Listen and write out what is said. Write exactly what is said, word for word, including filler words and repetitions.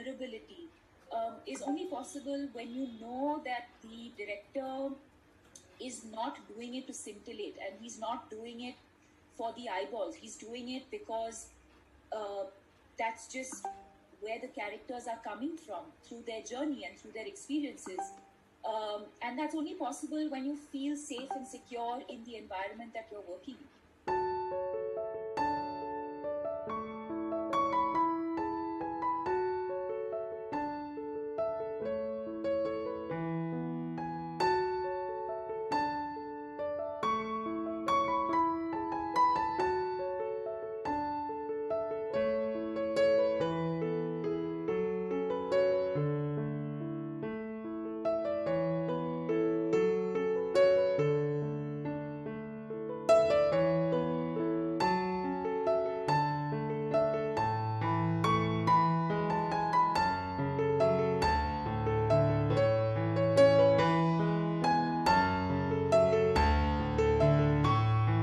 vulnerability um, is only possible when you know that the director is not doing it to scintillate, and he's not doing it for the eyeballs. He's doing it because uh, that's just where the characters are coming from through their journey and through their experiences. Um, and that's only possible when you feel safe and secure in the environment that you're working in.